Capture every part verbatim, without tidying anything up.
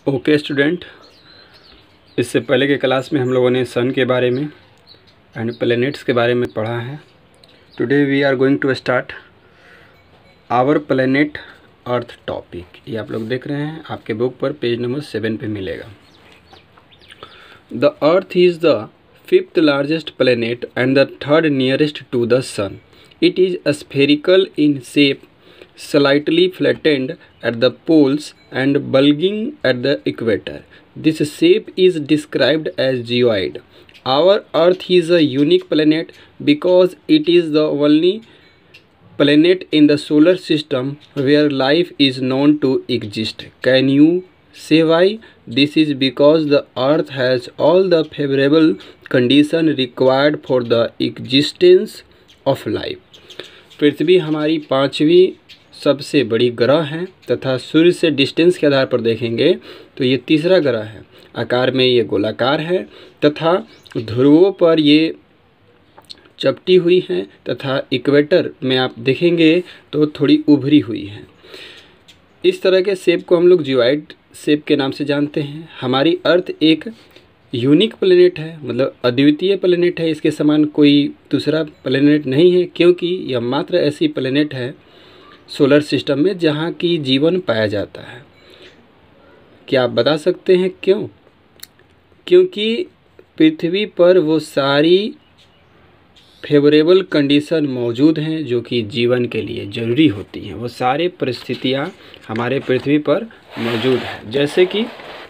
Okay student, इससे पहले के क्लास में हम लोगों ने सन के बारे में एंड प्लैनेट्स के बारे में पढ़ा है। Today we are going to start our planet earth topic. ये आप लोग देख रहे हैं, आपके बुक पर पेज नंबर सेवन पे मिलेगा। The earth is the fifth largest planet and the third nearest to the sun. It is spherical in shape, slightly flattened at the poles and bulging at the equator. This shape is described as geoid. Our Earth is a unique planet because it is the only planet in the solar system where life is known to exist. Can you say why? This is because the Earth has all the favorable conditions required for the existence of life. पृथ्वी हमारी पांचवी सबसे बड़ी ग्रह है तथा सूर्य से distance के आधार पर देखेंगे तो ये तीसरा ग्रह है। आकार में ये गोलाकार है तथा ध्रुवों पर ये चपटी हुई है तथा इक्वेटर में आप देखेंगे तो थोड़ी उभरी हुई है। इस तरह के शेप को हम लोग जियोइड शेप के नाम से जानते हैं। हमारी अर्थ एक यूनिक प्लेनेट है, मतलब अद्वितीय प्लेनेट है। इसके समान कोई दूसरा प्लेनेट नहीं है, क्योंकि यह मात्र ऐसी प्लेनेट है सोलर सिस्टम में जहाँ की जीवन पाया जाता है। क्या आप बता सकते हैं क्यों? क्योंकि पृथ्वी पर वो सारी फेवरेबल कंडीशन मौजूद हैं जो कि जीवन के लिए ज़रूरी होती हैं। वो सारे परिस्थितियाँ हमारे पृथ्वी पर मौजूद हैं। जैसे कि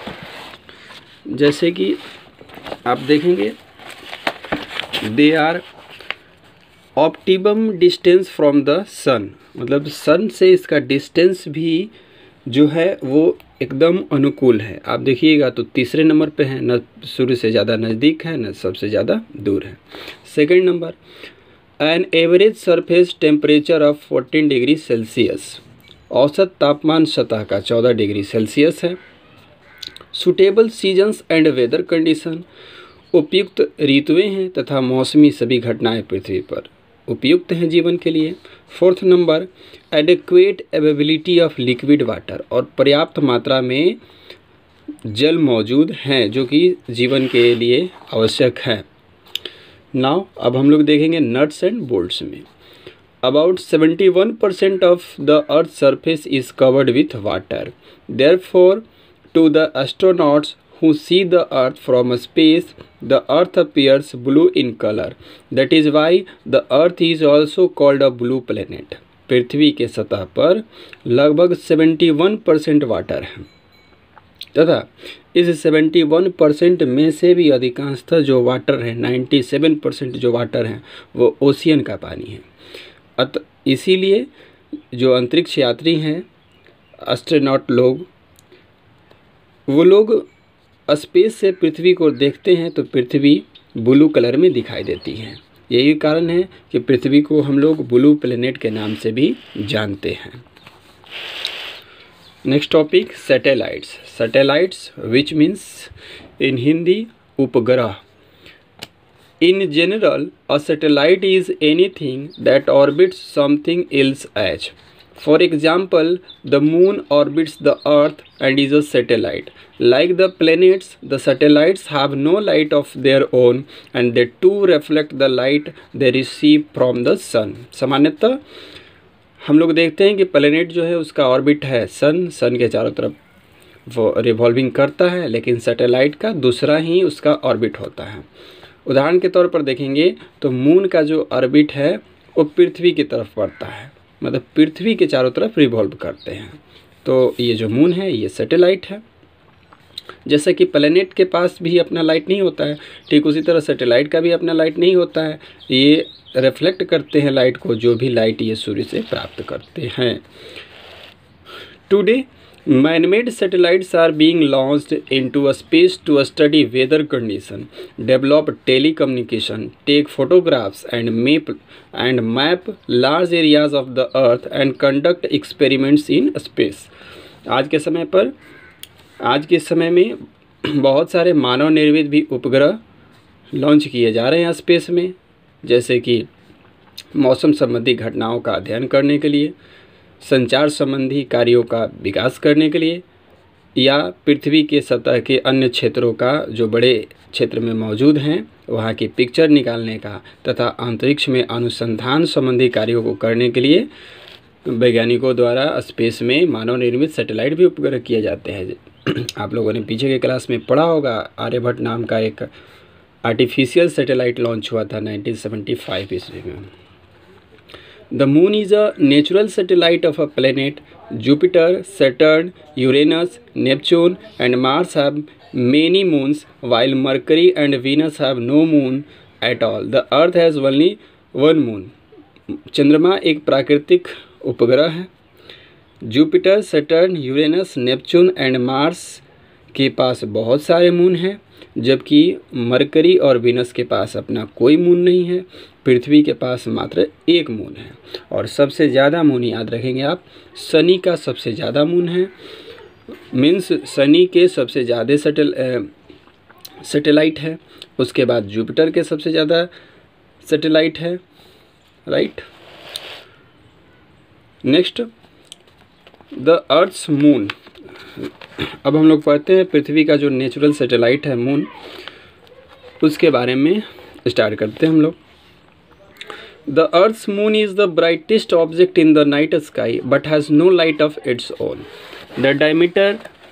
जैसे कि आप देखेंगे, they are optimum distance from the sun, मतलब सन से इसका डिस्टेंस भी जो है वो एकदम अनुकूल है। आप देखिएगा तो तीसरे नंबर पे है, न सूर्य से ज़्यादा नज़दीक है न सबसे ज़्यादा दूर है। Second number, an average surface temperature of fourteen degree Celsius, औसत तापमान सतह का चौदह डिग्री सेल्सियस है। Suitable seasons and weather condition, उपयुक्त ऋतुएं हैं तथा मौसमी सभी घटनाएं पृथ्वी पर उपयुक्त हैं जीवन के लिए। Fourth number, adequate availability of liquid water, और पर्याप्त मात्रा में जल मौजूद हैं जो कि जीवन के लिए आवश्यक है। नाउ अब हम लोग देखेंगे नट्स एंड बोल्ट्स में। About seventy one percent of the earth surface is covered with water. Therefore to the astronauts who see the earth from space, the earth appears blue in color. That is why the earth is also called a blue planet. पृथ्वी के सतह पर लगभग इकहत्तर percent water है तथा इस इकहत्तर परसेंट में से भी अधिकांशतः जो वाटर है, सत्तानवे परसेंट जो वाटर है वो ओशियन का पानी है। अत इसीलिए जो अंतरिक्ष यात्री हैं, एस्ट्रोनॉट लोग, वो लोग स्पेस से पृथ्वी को देखते हैं तो पृथ्वी ब्लू कलर में दिखाई देती है। यही कारण है कि पृथ्वी को हम लोग ब्लू प्लेनेट के नाम से भी जानते हैं। Next topic, satellites. Satellites which means in Hindi उपग्रह। In general a satellite is anything that orbits something else as. For example, the moon orbits the earth and is a satellite. Like the planets, the satellites have no light of their own and they too reflect the light they receive from the sun. सामान्यतः हम लोग देखते हैं कि planet जो है उसका orbit है सन, सन के चारों तरफ वो रिवॉल्विंग करता है, लेकिन सैटेलाइट का दूसरा ही उसका ऑर्बिट होता है। उदाहरण के तौर पर देखेंगे तो मून का जो ऑर्बिट है वो पृथ्वी की तरफ पड़ता है, मतलब पृथ्वी के चारों तरफ रिवॉल्व करते हैं। तो ये जो मून है ये सैटेलाइट है। जैसे कि प्लेनेट के पास भी अपना लाइट नहीं होता है, ठीक उसी तरह सैटेलाइट का भी अपना लाइट नहीं होता है। ये रिफ्लेक्ट करते हैं लाइट को, जो भी लाइट ये सूर्य से प्राप्त करते हैं। Today man-made satellites are being launched into a space to study weather condition, develop telecommunication, take photographs and map and map large areas of the earth and conduct experiments in space. आज के समय पर आज के समय में बहुत सारे मानव निर्मित भी उपग्रह लॉन्च किए जा रहे हैं स्पेस में, जैसे कि मौसम संबंधी घटनाओं का अध्ययन करने के लिए, संचार संबंधी कार्यों का विकास करने के लिए, या पृथ्वी के सतह के अन्य क्षेत्रों का जो बड़े क्षेत्र में मौजूद हैं वहाँ की पिक्चर निकालने का तथा अंतरिक्ष में अनुसंधान संबंधी कार्यों को करने के लिए वैज्ञानिकों द्वारा स्पेस में मानव निर्मित सैटेलाइट भी उपग्रह किए जाते हैं। आप लोगों ने पीछे के क्लास में पढ़ा होगा, आर्यभट्ट नाम का एक आर्टिफिशियल सैटेलाइट लॉन्च हुआ था नाइनटीन सेवेंटी फाइव ईस्वी में। The moon is a natural satellite of a planet. Jupiter, Saturn, Uranus, Neptune and Mars have many moons, while Mercury and Venus have no moon at all. The Earth has only one moon. चंद्रमा एक प्राकृतिक उपग्रह है। Jupiter, Saturn, Uranus, Neptune and Mars के पास बहुत सारे moon हैं, जबकि मरकरी और वीनस के पास अपना कोई मून नहीं है। पृथ्वी के पास मात्र एक मून है और सबसे ज़्यादा मून याद रखेंगे आप, शनि का सबसे ज़्यादा मून है। मीन्स शनि के सबसे ज़्यादा सैटेल सैटेलाइट है, उसके बाद जुपिटर के सबसे ज़्यादा सैटेलाइट है, right. Next the earth's moon. अब हम लोग पढ़ते हैं पृथ्वी का जो नेचुरल सैटेलाइट है मून, उसके बारे में स्टार्ट करते हैं हम लोग। The earth's moon is the brightest object in the night sky but has no light of its own. The diameter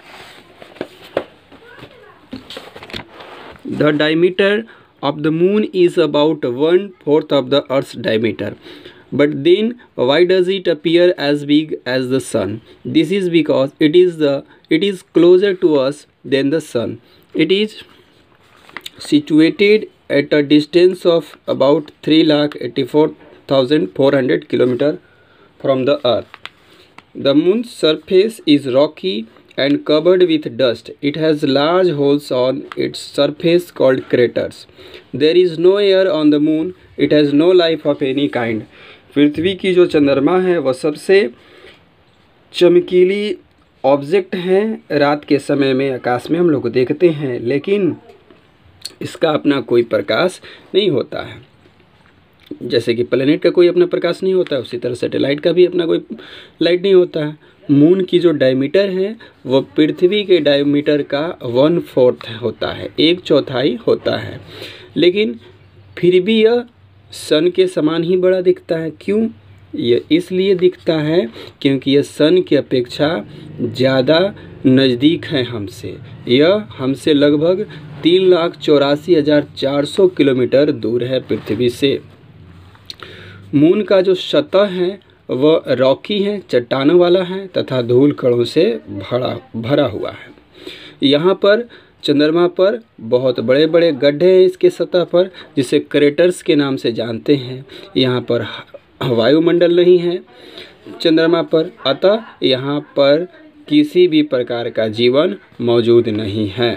the diameter of the moon is about one fourth of the Earth's diameter. But then why does it appear as big as the sun? This is because it is the it is closer to us than the sun. It is situated at a distance of about three lakh eighty-four thousand four hundred kilometers from the Earth. The moon's surface is rocky and covered with dust. It has large holes on its surface called craters. There is no air on the moon. It has no life of any kind. पृथ्वी की जो चंद्रमा है वह सबसे चमकीली object है। रात के समय में आकाश में हम लोग देखते हैं, लेकिन इसका अपना कोई प्रकाश नहीं होता है। जैसे कि प्लेनेट का कोई अपना प्रकाश नहीं होता है, उसी तरह सैटेलाइट का भी अपना कोई लाइट नहीं होता है। मून की जो डायमीटर है वो पृथ्वी के डायमीटर का वन फोर्थ होता है, एक चौथाई होता है, लेकिन फिर भी यह सन के समान ही बड़ा दिखता है। क्यों? यह इसलिए दिखता है क्योंकि यह सन की अपेक्षा ज़्यादा नज़दीक है हमसे। यह हमसे लगभग तीन लाख चौरासी हज़ार चार सौ किलोमीटर दूर है पृथ्वी से। मून का जो सतह है वह रॉकी है, चट्टानों वाला है तथा धूल कणों से भरा भरा हुआ है। यहाँ पर चंद्रमा पर बहुत बड़े बड़े गड्ढे हैं इसके सतह पर, जिसे क्रेटर्स के नाम से जानते हैं। यहाँ पर वायुमंडल नहीं है चंद्रमा पर, अतः यहाँ पर किसी भी प्रकार का जीवन मौजूद नहीं है।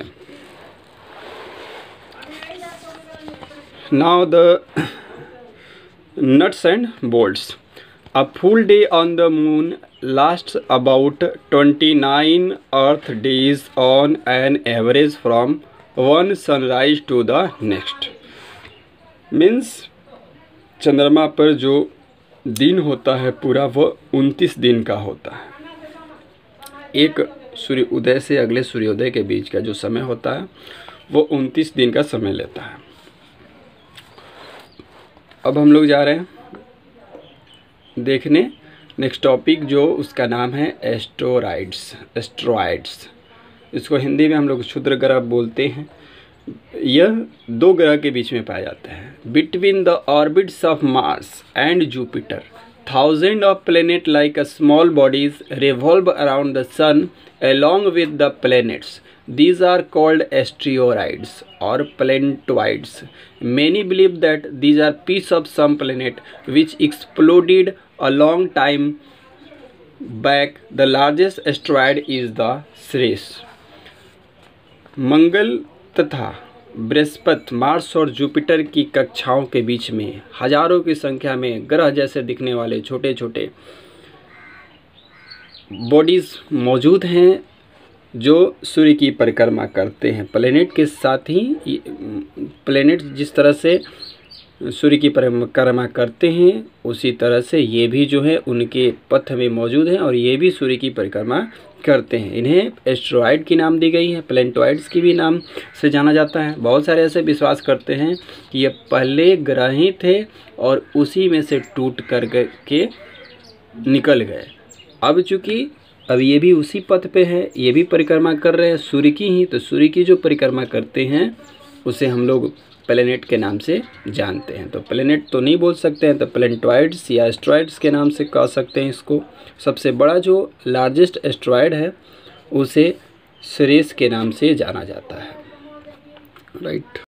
Now the nuts and bolts. A full day on the moon lasts about twenty-nine Earth days on an average from one sunrise to the next. Means चंद्रमा पर जो दिन होता है पूरा वह उनतीस दिन का होता है। एक सूर्य उदय से अगले सूर्योदय के बीच का जो समय होता है वो उनतीस दिन का समय लेता है। अब हम लोग जा रहे हैं देखने नेक्स्ट टॉपिक, जो उसका नाम है एस्ट्रॉइड्स। एस्ट्रॉइड्स इसको हिंदी में हम लोग क्षुद्र ग्रह बोलते हैं। यह दो ग्रह के बीच में पाया जाता है। Between the orbits of Mars and Jupiter thousand of planet like a small bodies revolve around the sun along with the planets. These are called asteroids or planetoids. Many believe that these are pieces of some planet which exploded a long time back. The largest asteroid is the Ceres. मंगल तथा बृहस्पति, Mars और Jupiter की कक्षाओं के बीच में हजारों की संख्या में ग्रह जैसे दिखने वाले छोटे छोटे बॉडीज़ मौजूद हैं जो सूर्य की परिक्रमा करते हैं। प्लेनेट के साथ ही प्लेनेट जिस तरह से सूर्य की परिक्रमा करते हैं, उसी तरह से ये भी जो है उनके पथ में मौजूद हैं और ये भी सूर्य की परिक्रमा करते हैं। इन्हें एस्ट्रॉयड की नाम दी गई है, प्लैनेटॉइड्स की भी नाम से जाना जाता है। बहुत सारे ऐसे विश्वास करते हैं कि ये पहले ग्रह ही थे और उसी में से टूट कर के निकल गए। अब चूँकि अब ये भी उसी पथ पे है, ये भी परिक्रमा कर रहे हैं सूर्य की ही, तो सूर्य की जो परिक्रमा करते हैं उसे हम लोग प्लैनेट के नाम से जानते हैं। तो प्लैनेट तो नहीं बोल सकते हैं, तो प्लैनेटॉइड्स या एस्ट्रॉयड्स के नाम से कह सकते हैं इसको। सबसे बड़ा जो लार्जेस्ट एस्ट्रॉयड है उसे सेरेस के नाम से जाना जाता है, राइट।